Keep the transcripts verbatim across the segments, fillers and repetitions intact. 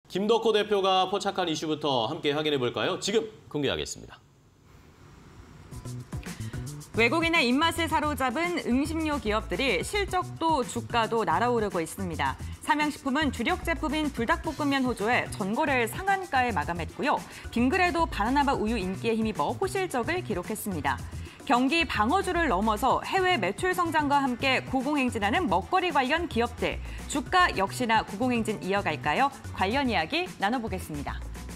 김덕호 대표가 포착한 이슈부터 함께 확인해 볼까요? 지금 공개하겠습니다. 외국인의 입맛을 사로잡은 음식료 기업들이 실적도 주가도 날아오르고 있습니다. 삼양식품은 주력 제품인 불닭볶음면 호조에 전거래를 상한가에 마감했고요. 빙그레도 바나나바 우유 인기에 힘입어 호실적을 기록했습니다. 경기 방어주를 넘어서 해외 매출 성장과 함께 고공행진하는 먹거리 관련 기업들. 주가 역시나 고공행진 이어갈까요? 관련 이야기 나눠보겠습니다.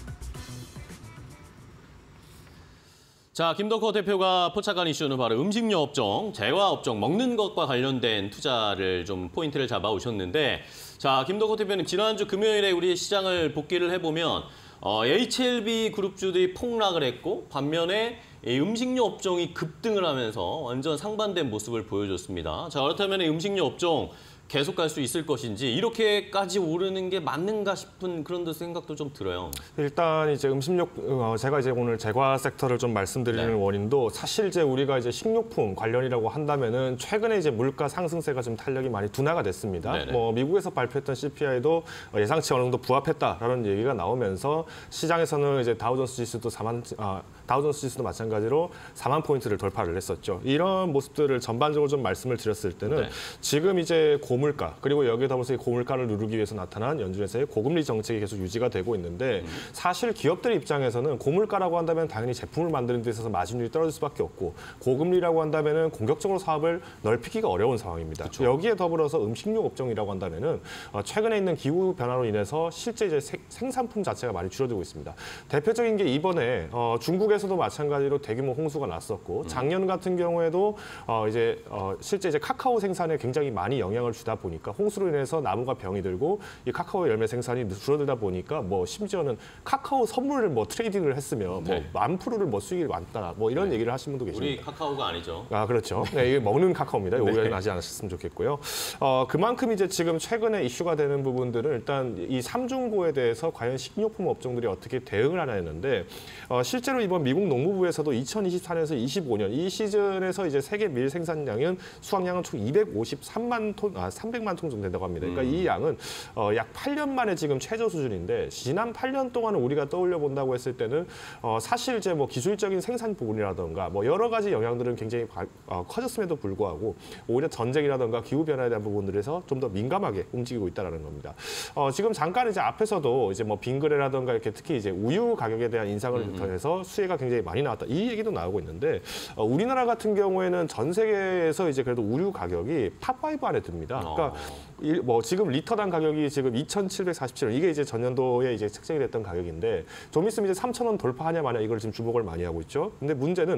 자, 김덕호 대표가 포착한 이슈는 바로 음식료 업종, 제과 업종, 먹는 것과 관련된 투자를 좀 포인트를 잡아오셨는데, 자, 김덕호 대표님, 지난주 금요일에 우리 시장을 복귀를 해보면 어, 에이치엘비 그룹주들이 폭락을 했고, 반면에 이 음식료 업종이 급등을 하면서 완전 상반된 모습을 보여줬습니다. 자, 그렇다면 음식료 업종 계속 갈 수 있을 것인지 이렇게까지 오르는 게 맞는가 싶은 그런 생각도 좀 들어요. 일단 이제 음식료 어, 제가 이제 오늘 제과 섹터를 좀 말씀드리는 네. 원인도 사실 이제 우리가 이제 식료품 관련이라고 한다면은 최근에 이제 물가 상승세가 좀 탄력이 많이 둔화가 됐습니다. 네네. 뭐 미국에서 발표했던 씨피아이도 예상치 어느 정도 부합했다라는 얘기가 나오면서 시장에서는 이제 다우존스 지수도 사만 아, 다우존스 지수도 마찬가지로 사만 포인트를 돌파를 했었죠. 이런 모습들을 전반적으로 좀 말씀을 드렸을 때는 네. 지금 이제 고물가 그리고 여기에 더불어서 이 고물가를 누르기 위해서 나타난 연준에서의 고금리 정책이 계속 유지가 되고 있는데 음. 사실 기업들 입장에서는 고물가라고 한다면 당연히 제품을 만드는 데 있어서 마진율이 떨어질 수밖에 없고 고금리라고 한다면은 공격적으로 사업을 넓히기가 어려운 상황입니다. 그쵸. 여기에 더불어서 음식료 업종이라고 한다면은 최근에 있는 기후 변화로 인해서 실제 이제 생산품 자체가 많이 줄어들고 있습니다. 대표적인 게 이번에 어, 중국에서도 마찬가지로 대규모 홍수가 났었고 작년 같은 경우에도 어, 이제 어, 실제 이제 카카오 생산에 굉장히 많이 영향을 주다 보니까 홍수로 인해서 나무가 병이 들고 이 카카오 열매 생산이 줄어들다 보니까 뭐 심지어는 카카오 선물을 뭐 트레이딩을 했으면 네. 뭐 만 프로를 뭐 수익이 많다 뭐 이런 네. 얘기를 하신 분도 계십니다. 우리 카카오가 아니죠. 아 그렇죠. 네, 이게 먹는 카카오입니다. 오해는 네. 하지 않으셨으면 좋겠고요. 어, 그만큼 이제 지금 최근에 이슈가 되는 부분들은 일단 이 삼중고에 대해서 과연 식료품 업종들이 어떻게 대응을 하나 했는데 어, 실제로 이번 미국 농무부에서도 이천이십사 년에서 이십오 년 이 시즌에서 이제 세계 밀 생산량은 수확량은 총 이백오십삼만 톤, 아, 삼백만 톤 정도 된다고 합니다. 그러니까 음. 이 양은 어, 약 팔 년 만에 지금 최저 수준인데 지난 팔 년 동안 우리가 떠올려 본다고 했을 때는 어, 사실 이제 뭐 기술적인 생산 부분이라든가 뭐 여러 가지 영향들은 굉장히 바, 어, 커졌음에도 불구하고 오히려 전쟁이라든가 기후 변화에 대한 부분들에서 좀 더 민감하게 움직이고 있다는 겁니다. 어, 지금 잠깐 이제 앞에서도 이제 뭐 빙그레라든가 이렇게 특히 이제 우유 가격에 대한 인상을 음. 더해서 수혜가 굉장히 많이 나왔다. 이 얘기도 나오고 있는데 어, 우리나라 같은 경우에는 전 세계에서 이제 그래도 우유 가격이 탑 파이브 안에 듭니다. 그러니까 어. 뭐 지금 리터당 가격이 지금 이천칠백사십칠 원 이게 이제 전년도에 이제 책정이 됐던 가격인데 좀 있으면 이제 삼천 원 돌파하냐 마냐 이걸 지금 주목을 많이 하고 있죠. 근데 문제는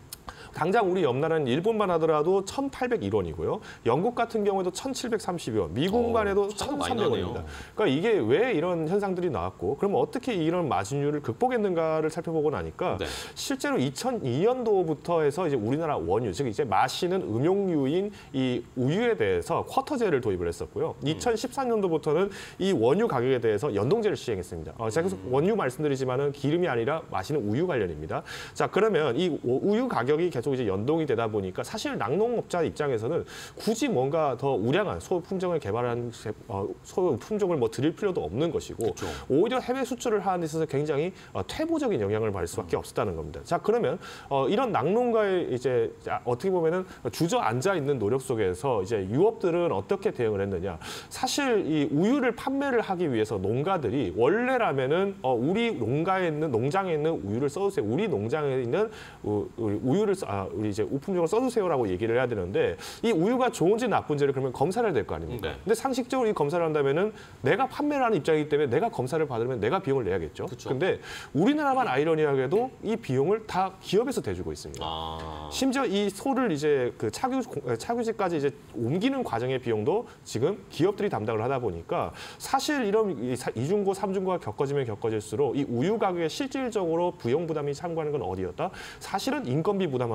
당장 우리 옆 나라는 일본만 하더라도 천팔백일 원이고요. 영국 같은 경우에도 천칠백삼십이 원, 미국만 해도 천삼백 원입니다. 그러니까 이게 왜 이런 현상들이 나왔고 그럼 어떻게 이런 마진율을 극복했는가를 살펴보고 나니까 네. 실제로 이천이 년도부터 해서 이제 우리나라 원유, 즉 이제 마시는 음용유인 이 우유에 대해서 쿼터제를 도입을 했었고요. 음. 이천십사 년도부터는 이 원유 가격에 대해서 연동제를 시행했습니다. 어, 제가 계속 음. 원유 말씀드리지만은 기름이 아니라 마시는 우유 관련입니다. 자, 그러면 이 우유 가격이 계속 계속 이제 연동이 되다 보니까 사실 낙농업자 입장에서는 굳이 뭔가 더 우량한 소품종을 개발한 어, 소품종을 뭐 드릴 필요도 없는 것이고 그렇죠. 오히려 해외 수출을 하는 데 있어서 굉장히 어, 퇴보적인 영향을 받을 수밖에 음. 없었다는 겁니다. 자 그러면 어, 이런 낙농가의 이제 어떻게 보면은 주저앉아 있는 노력 속에서 이제 유업들은 어떻게 대응을 했느냐? 사실 이 우유를 판매를 하기 위해서 농가들이 원래라면은 어, 우리 농가에 있는 농장에 있는 우유를 써주세요. 우리 농장에 있는 우, 우유를 써, 아, 우리 이제 우품종을 써주세요라고 얘기를 해야 되는데 이 우유가 좋은지 나쁜지를 그러면 검사를 해야 될 거 아닙니까? 네. 근데 상식적으로 이 검사를 한다면은 내가 판매를 하는 입장이기 때문에 내가 검사를 받으면 내가 비용을 내야겠죠. 그쵸. 근데 우리나라만 아이러니하게도 이 비용을 다 기업에서 대주고 있습니다. 아... 심지어 이 소를 이제 그 착유 착유지까지 이제 옮기는 과정의 비용도 지금 기업들이 담당을 하다 보니까 사실 이런 이중고, 삼중고가 겪어지면 겪어질수록 이 우유 가격에 실질적으로 부용 부담이 참고하는 건 어디였다? 사실은 인건비 부담하고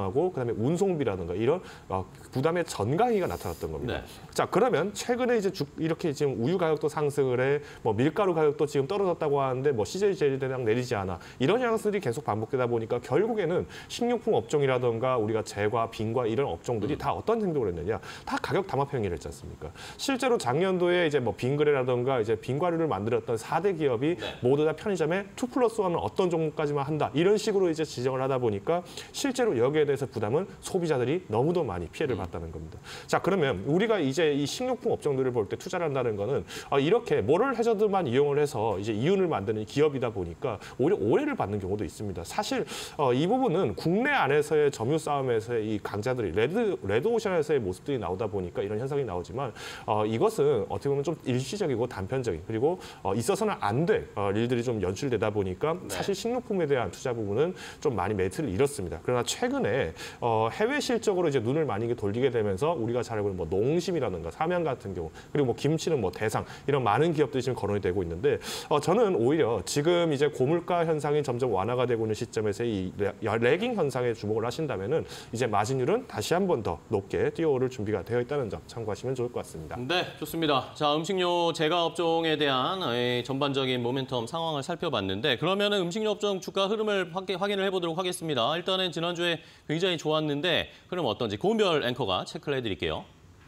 부담하고 그다음에 운송비라든가 이런 어, 부담의 전강이가 나타났던 겁니다. 네. 자, 그러면 최근에 이제 죽, 이렇게 지금 우유 가격도 상승을 해, 뭐 밀가루 가격도 지금 떨어졌다고 하는데 뭐 씨제이 제일대량 내리지 않아. 이런 양상들이 계속 반복되다 보니까 결국에는 식료품 업종이라든가 우리가 제과, 빈과 이런 업종들이 음. 다 어떤 행동을 했느냐? 다 가격 담합 행위를 했지 않습니까? 실제로 작년도에 이제 뭐 빈그레라든가 이제 빈과류를 만들었던 사 대 기업이 네. 모두 다 편의점에 투 플러스 원은 어떤 종목까지만 한다. 이런 식으로 이제 지정을 하다 보니까 실제로 여기에 대해서 부담은 소비자들이 너무도 많이 피해를 음. 봤다는 겁니다. 자, 그러면 우리가 이제 이 식료품 업종들을 볼 때 투자를 한다는 거는 어, 이렇게 모럴 해저드만 이용을 해서 이제 이윤을 만드는 기업이다 보니까 오히려 오해를 받는 경우도 있습니다. 사실 어, 이 부분은 국내 안에서의 점유 싸움에서의 이 강자들이 레드 레드오션에서의 모습들이 나오다 보니까 이런 현상이 나오지만 어, 이것은 어떻게 보면 좀 일시적이고 단편적인 그리고 어, 있어서는 안 될 어, 일들이 좀 연출되다 보니까 네. 사실 식료품에 대한 투자 부분은 좀 많이 매트를 잃었습니다. 그러나 최근에 어, 해외 실적으로 이제 눈을 많이 돌리게 되면서 우리가 잘 알고 있는 뭐 농심이라든가 삼양 같은 경우 그리고 뭐 김치는 뭐 대상 이런 많은 기업들이 지금 거론이 되고 있는데 어, 저는 오히려 지금 이제 고물가 현상이 점점 완화가 되고 있는 시점에서 이 레- 레깅 현상에 주목을 하신다면은 이제 마진율은 다시 한 번 더 높게 뛰어오를 준비가 되어 있다는 점 참고하시면 좋을 것 같습니다. 네, 좋습니다. 자, 음식료 제과 업종에 대한 에, 전반적인 모멘텀 상황을 살펴봤는데 그러면은 음식료 업종 주가 흐름을 확- 확인을 해보도록 하겠습니다. 일단은 지난주에 굉장히 좋았는데 그럼 어떤지 고은별 앵커가 체크를 해드릴게요.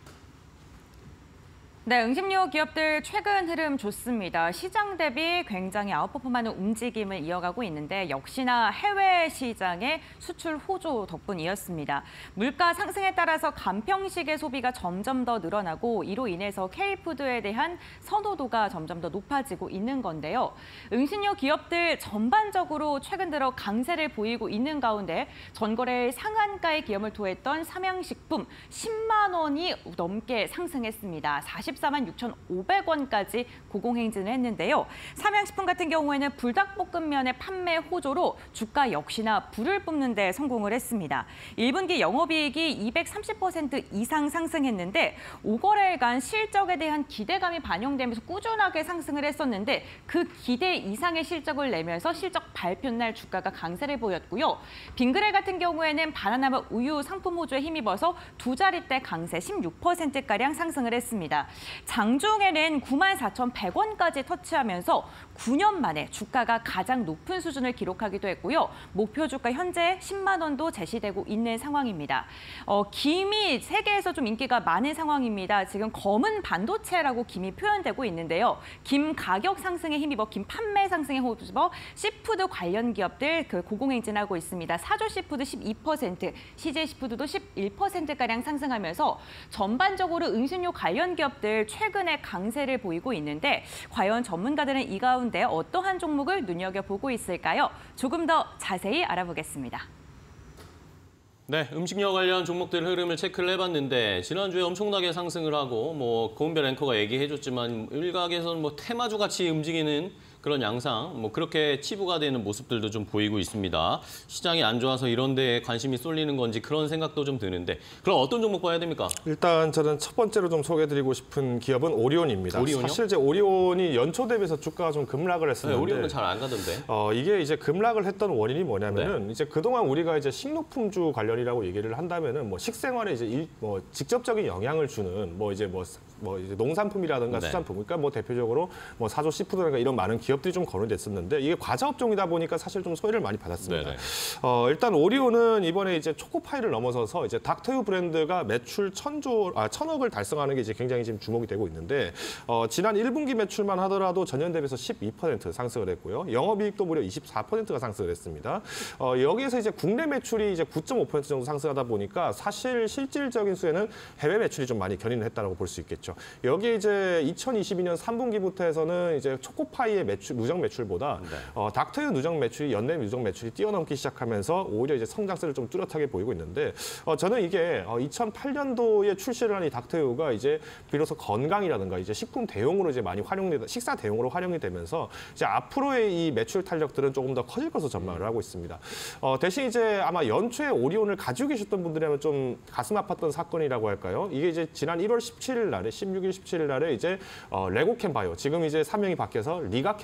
네, 음식료 기업들 최근 흐름 좋습니다. 시장 대비 굉장히 아웃퍼폼하는 움직임을 이어가고 있는데 역시나 해외 시장의 수출 호조 덕분이었습니다. 물가 상승에 따라서 간편식의 소비가 점점 더 늘어나고 이로 인해서 K푸드에 대한 선호도가 점점 더 높아지고 있는 건데요. 음식료 기업들 전반적으로 최근 들어 강세를 보이고 있는 가운데 전거래 상한가의 기염을 토했던 삼양식품 십만 원이 넘게 상승했습니다. 사십사만 육천오백 원까지 고공행진을 했는데요. 삼양식품 같은 경우에는 불닭볶음면의 판매 호조로 주가 역시나 불을 뿜는 데 성공을 했습니다. 일 분기 영업이익이 이백삼십 퍼센트 이상 상승했는데 오 거래일간 실적에 대한 기대감이 반영되면서 꾸준하게 상승을 했었는데 그 기대 이상의 실적을 내면서 실적 발표 날 주가가 강세를 보였고요. 빙그레 같은 경우에는 바나나맛 우유 상품 호조에 힘입어서 두 자릿대 강세 십육 퍼센트가량 상승을 했습니다. 장중에는 구만 사천백 원까지 터치하면서 구 년 만에 주가가 가장 높은 수준을 기록하기도 했고요. 목표 주가 현재 십만 원도 제시되고 있는 상황입니다. 어, 김이 세계에서 좀 인기가 많은 상황입니다. 지금 검은 반도체라고 김이 표현되고 있는데요. 김 가격 상승에 힘입어 김 판매 상승에 힘입어 시푸드 관련 기업들 그 고공행진하고 있습니다. 사조 시푸드 십이 퍼센트, 씨제이 시푸드도 십일 퍼센트가량 상승하면서 전반적으로 음식료 관련 기업들 최근에 강세를 보이고 있는데 과연 전문가들은 이 가운데 어떠한 종목을 눈여겨보고 있을까요? 조금 더 자세히 알아보겠습니다. 네, 음식료 관련 종목들 흐름을 체크를 해봤는데 지난주에 엄청나게 상승을 하고 뭐 고은별 앵커가 얘기해줬지만 일각에서는 뭐 테마주 같이 움직이는 그런 양상, 뭐 그렇게 치부가 되는 모습들도 좀 보이고 있습니다. 시장이 안 좋아서 이런 데에 관심이 쏠리는 건지 그런 생각도 좀 드는데 그럼 어떤 종목 봐야 됩니까? 일단 저는 첫 번째로 좀 소개해드리고 싶은 기업은 오리온입니다. 오리온이요? 사실 이제 오리온이 연초 대비해서 주가가 좀 급락을 네, 했었는데 오리온은 잘 안 가던데. 어, 이게 이제 급락을 했던 원인이 뭐냐면은 네. 이제 그동안 우리가 이제 식료품주 관련이라고 얘기를 한다면은 뭐 식생활에 이제 일, 뭐 직접적인 영향을 주는 뭐 이제 뭐, 뭐 이제 농산품이라든가 네. 수산품, 그러니까 뭐 대표적으로 뭐 사조 시푸드라든가 이런 많은 기업들이 좀 거론이 됐었는데 이게 과자 업종이다 보니까 사실 좀 소외를 많이 받았습니다. 네네. 어, 일단 오리온은 이번에 이제 초코파이를 넘어서서 이제 닥터유 브랜드가 매출 천조, 아, 천억을 달성하는 게 이제 굉장히 지금 주목이 되고 있는데 어, 지난 일 분기 매출만 하더라도 전년 대비해서 십이 퍼센트 상승을 했고요. 영업이익도 무려 이십사 퍼센트가 상승을 했습니다. 어, 여기에서 이제 국내 매출이 이제 구 점 오 퍼센트 정도 상승하다 보니까 사실 실질적인 수에는 해외 매출이 좀 많이 견인을 했다고 볼 수 있겠죠. 여기에 이제 이천이십이 년 삼 분기부터 해서는 이제 초코파이의 매출, 누적 매출보다 네. 어, 닥터유 누적 매출이 연내 누적 매출이 뛰어넘기 시작하면서 오히려 이제 성장세를 좀 뚜렷하게 보이고 있는데 어, 저는 이게 어, 이천팔 년도에 출시를 한 이 닥터유가 이제 비로소 건강이라든가 이제 식품 대용으로 이제 많이 활용되다 식사 대용으로 활용이 되면서 이제 앞으로의 이 매출 탄력들은 조금 더 커질 것으로 전망을 하고 있습니다. 어, 대신 이제 아마 연초에 오리온을 가지고 계셨던 분들이라면 좀 가슴 아팠던 사건이라고 할까요? 이게 이제 지난 일월 십칠일 날에 십육 일 십칠 일 날에 이제 어, 레고캠 바이오 지금 이제 사명이 바뀌어서 리가캠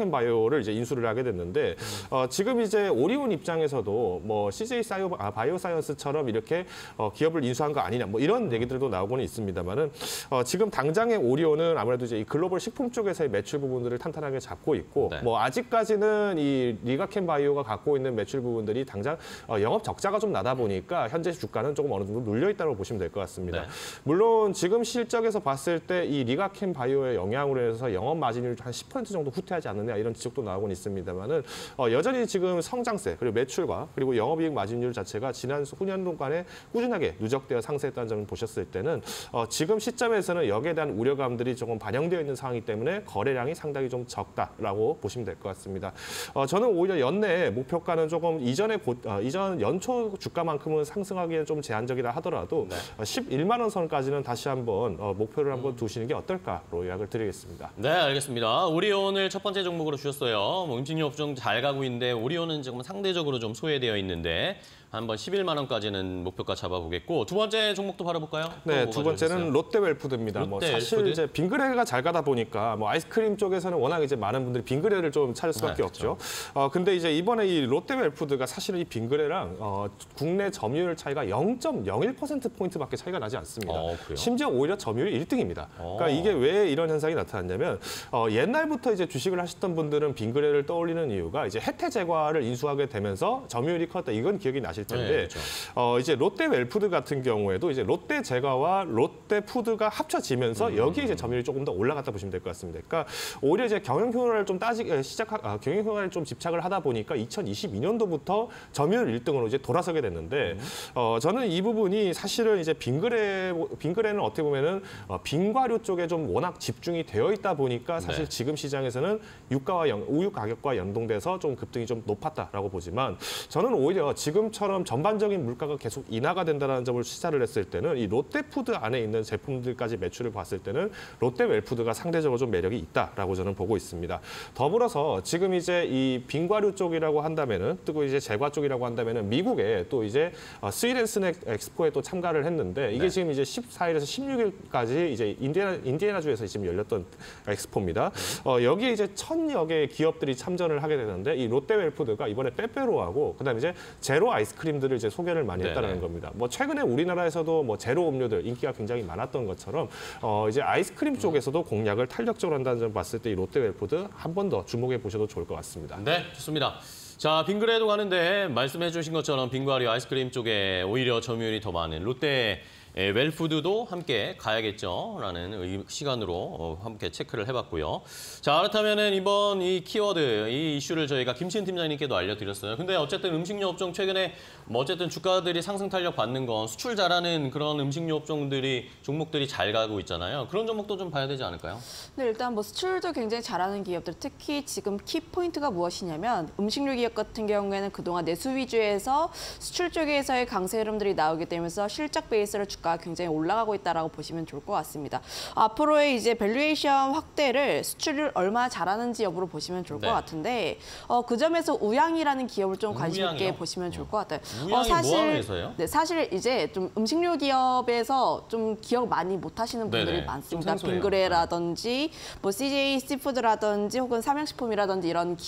리가캠 바이오를 이제 인수를 하게 됐는데 어, 지금 이제 오리온 입장에서도 뭐 씨제이 사이오, 아, 바이오사이언스처럼 이렇게 어, 기업을 인수한 거 아니냐 뭐 이런 얘기들도 나오고는 있습니다만은 어, 지금 당장의 오리온은 아무래도 이제 이 글로벌 식품 쪽에서의 매출 부분들을 탄탄하게 잡고 있고 네. 뭐 아직까지는 이 리가캠 바이오가 갖고 있는 매출 부분들이 당장 어, 영업 적자가 좀 나다 보니까 현재 주가는 조금 어느 정도 눌려 있다고 보시면 될 것 같습니다. 네. 물론 지금 실적에서 봤을 때 이 리가캠 바이오의 영향으로 해서 영업 마진율 한 십 퍼센트 정도 후퇴하지 않느냐 이런 지적도 나오곤 있습니다만은 어, 여전히 지금 성장세 그리고 매출과 그리고 영업이익 마진율 자체가 지난 후년 동안에 꾸준하게 누적되어 상승했다는 점을 보셨을 때는 어, 지금 시점에서는 여기에 대한 우려감들이 조금 반영되어 있는 상황이기 때문에 거래량이 상당히 좀 적다라고 보시면 될 것 같습니다. 어, 저는 오히려 연내 목표가는 조금 이전에 고, 어, 이전 연초 주가만큼은 상승하기에는 좀 제한적이라 하더라도 네. 어, 십일만 원 선까지는 다시 한번 어, 목표를 한번 두시는 게 어떨까로 요약을 드리겠습니다. 네, 알겠습니다. 오리온을 첫 번째 종목으로 주셨어요. 뭐 음식료 업종 잘 가고 있는데 오리온은 지금 상대적으로 좀 소외되어 있는데 한번 십일만 원까지는 목표가 잡아보겠고 두 번째 종목도 바라볼까요? 네, 두 번째는 롯데웰푸드입니다. 뭐 롯데 사실 웰푸드? 이제 빙그레가 잘 가다 보니까 뭐 아이스크림 쪽에서는 워낙 이제 많은 분들이 빙그레를 좀 찾을 수밖에 네, 없죠. 어 근데 이제 이번에 이 롯데웰푸드가 사실은 이 빙그레랑 어, 국내 점유율 차이가 영 점 영일 퍼센트 포인트밖에 차이가 나지 않습니다. 어, 그래요? 심지어 오히려 점유율이 일 등입니다. 어. 그러니까 이게 왜 이런 현상이 나타났냐면 어, 옛날부터 이제 주식을 하셨던 분들은 빙그레를 떠올리는 이유가 이제 혜태 제과를 인수하게 되면서 점유율이 컸다. 이건 기억이 나실 텐데. 네, 그렇죠. 어, 이제 롯데웰푸드 같은 경우에도 이제 롯데 제과와 롯데푸드가 합쳐지면서 음. 여기에 이제 점유율이 조금 더 올라갔다 보시면 될 것 같습니다. 그러니까 오히려 이제 경영 효과를 좀 따지 시작 아, 경영 효과를 좀 집착을 하다 보니까 이천이십이 년도부터 점유율 일 등으로 이제 돌아서게 됐는데 음. 어, 저는 이 부분이 사실은 이제 빙그레 빙그레는 어떻게 보면은 어, 빙과류 쪽에 좀 워낙 집중이 되어 있다 보니까 사실 네. 지금 시장에서는 육가와 연, 우유 가격과 연동돼서 좀 급등이 좀 높았다라고 보지만 저는 오히려 지금처럼 전반적인 물가가 계속 인하가 된다는 점을 시사를 했을 때는 이 롯데푸드 안에 있는 제품들까지 매출을 봤을 때는 롯데웰푸드가 상대적으로 좀 매력이 있다라고 저는 보고 있습니다. 더불어서 지금 이제 이 빙과류 쪽이라고 한다면은 뜨고 이제 제과 쪽이라고 한다면은 미국에 또 이제 어, 스위덴 스낵 엑스포에 또 참가를 했는데 이게 네. 지금 이제 십사 일에서 십육 일까지 이제 인디애나 인디애나주에서 지금 열렸던 엑스포입니다. 어, 여기에 이제 천여 개의 기업들이 참전을 하게 되는데 이 롯데웰푸드가 이번에 빼빼로하고 그다음에 이제 제로 아이스크림들을 이제 소개를 많이 네네. 했다는 겁니다. 뭐 최근에 우리나라에서도 뭐 제로 음료들 인기가 굉장히 많았던 것처럼 어, 이제 아이스크림 쪽에서도 공략을 탄력적으로 한다는 점 봤을 때 이 롯데웰푸드 한 번 더 주목해 보셔도 좋을 것 같습니다. 네, 좋습니다. 자, 빙그레도 가는데 말씀해 주신 것처럼 빙과류 아이스크림 쪽에 오히려 점유율이 더 많은 롯데 예, 웰푸드도 함께 가야겠죠라는 의- 시간으로 어, 함께 체크를 해봤고요. 자, 그렇다면은 이번 이 키워드, 이 이슈를 저희가 김치은 팀장님께도 알려드렸어요. 근데 어쨌든 음식료 업종 최근에 뭐 어쨌든 주가들이 상승 탄력 받는 건 수출 잘하는 그런 음식료 업종들이 종목들이 잘 가고 있잖아요. 그런 종목도 좀 봐야 되지 않을까요? 네, 일단 뭐 수출도 굉장히 잘하는 기업들, 특히 지금 키 포인트가 무엇이냐면 음식료 기업 같은 경우에는 그동안 내수 위주에서 수출 쪽에서의 강세 흐름들이 나오게 되면서 실적 베이스로 주가가 굉장히 올라가고 있다라고 보시면 좋을 것 같습니다. 앞으로의 이제 밸류에이션 확대를 수출을 얼마나 잘하는지 여부로 보시면 좋을 네. 것 같은데 어, 그 점에서 우양이라는 기업을 좀 관심 있게 우양이요? 보시면 좋을 것 같아요. 우양이 뭐 하는 회사예요? 네, 사실 이제 좀 음식료 기업에서 좀 기억 많이 못 하시는 분들이 네네. 많습니다. 좀 생소해요. 빙그레라든지 뭐 씨제이 씨푸드라든지 혹은 삼양식품이라든지 이런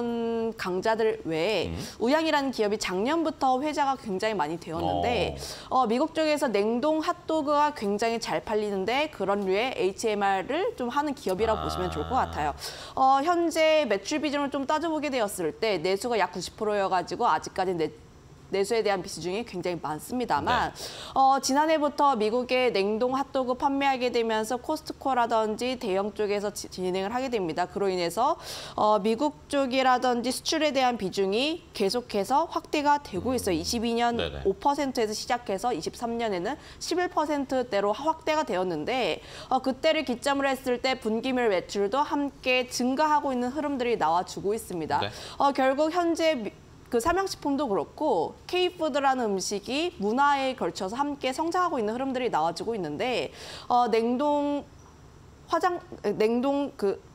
기존 강자들 외에 음. 우양이라는 기업이 작년부터 회자가 굉장히 많이 되었는데 어, 미국 쪽에서 냉동 핫도그가 굉장히 잘 팔리는데 그런 류의 에이치엠알을 좀 하는 기업이라고 아. 보시면 좋을 것 같아요. 어, 현재 매출 비중을 좀 따져보게 되었을 때 내수가 약 구십 퍼센트여가지고 아직까지 내 내수에 대한 비중이 굉장히 많습니다만 네. 어, 지난해부터 미국의 냉동 핫도그 판매하게 되면서 코스트코라든지 대형 쪽에서 지, 진행을 하게 됩니다. 그로 인해서 어, 미국 쪽이라든지 수출에 대한 비중이 계속해서 확대가 되고 있어요. 이십이 년 네네. 오 퍼센트에서 시작해서 이십삼 년에는 십일 퍼센트대로 확대가 되었는데 어, 그때를 기점으로 했을 때 분기별 매출도 함께 증가하고 있는 흐름들이 나와주고 있습니다. 네. 어, 결국 현재 미, 그 삼양식품도 그렇고 K푸드라는 음식이 문화에 걸쳐서 함께 성장하고 있는 흐름들이 나와주고 있는데 어, 냉동 화장 냉동 그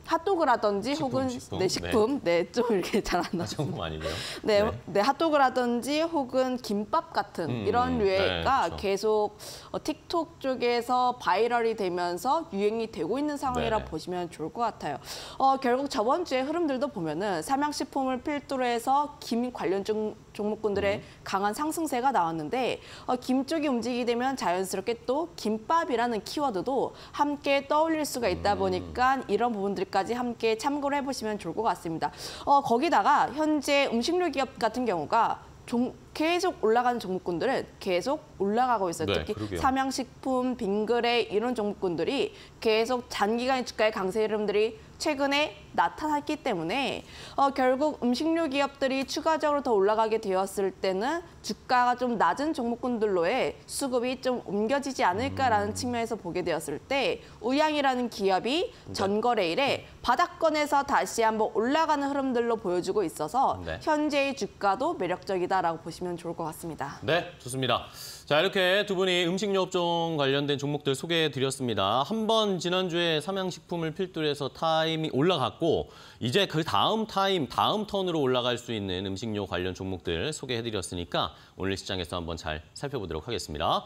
핫도그라든지 식품, 혹은 식품. 네, 식품, 네, 좀 이렇게 잘 안 나서. 조금 아니고요. 네, 네. 네. 핫도그라든지 혹은 김밥 같은 음, 이런 류가 네, 그렇죠. 계속 어, 틱톡 쪽에서 바이럴이 되면서 유행이 되고 있는 상황이라 네네. 보시면 좋을 것 같아요. 어, 결국 저번 주에 흐름들도 보면은 삼양식품을 필두로 해서 김 관련 종, 종목군들의 음. 강한 상승세가 나왔는데 어, 김 쪽이 움직이게 되면 자연스럽게 또 김밥이라는 키워드도 함께 떠올릴 수가 있다 음. 보니까 이런 부분들까지 함께 참고를 해보시면 좋을 것 같습니다. 어, 거기다가 현재 음식료 기업 같은 경우가 종, 계속 올라가는 종목군들은 계속 올라가고 있어요. 네, 특히 그러게요. 삼양식품, 빙그레 이런 종목군들이 계속 장기간의 주가의 강세 흐름들이 최근에 나타났기 때문에 어, 결국 음식료 기업들이 추가적으로 더 올라가게 되었을 때는 주가가 좀 낮은 종목군들로의 수급이 좀 옮겨지지 않을까라는 음. 측면에서 보게 되었을 때 우양이라는 기업이 네. 전거래일에 바닥권에서 다시 한번 올라가는 흐름들로 보여주고 있어서 네. 현재의 주가도 매력적이다라고 보시면 좋을 것 같습니다. 네, 좋습니다. 자, 이렇게 두 분이 음식료 업종 관련된 종목들 소개해드렸습니다. 한번 지난주에 삼양식품을 필두로 해서 타임이 올라갔고 이제 그 다음 타임, 다음 턴으로 올라갈 수 있는 음식료 관련 종목들 소개해드렸으니까 오늘 시장에서 한번 잘 살펴보도록 하겠습니다.